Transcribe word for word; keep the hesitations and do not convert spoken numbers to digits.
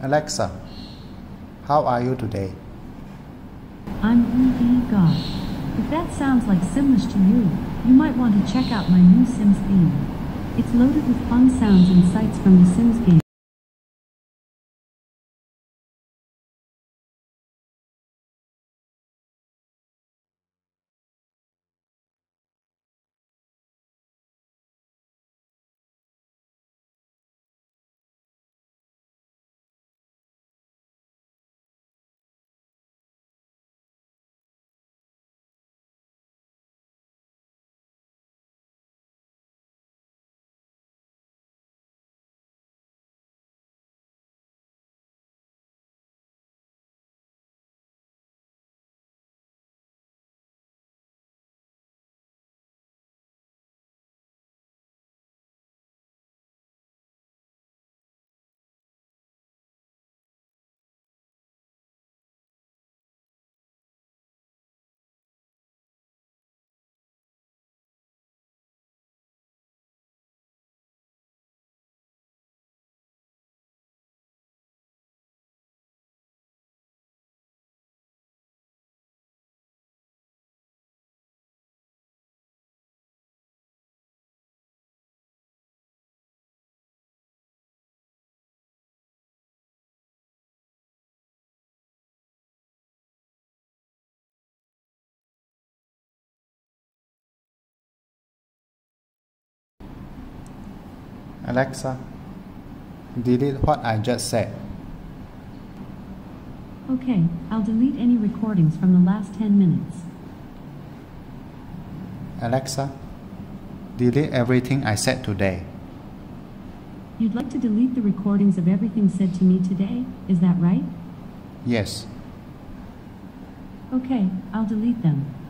Alexa, how are you today? I'm E E God. If that sounds like Simlish to you, you might want to check out my new Sims theme. It's loaded with fun sounds and sights from the Sims game. Alexa, delete what I just said. Okay, I'll delete any recordings from the last ten minutes. Alexa, delete everything I said today. You'd like to delete the recordings of everything said to me today, is that right? Yes. Okay, I'll delete them.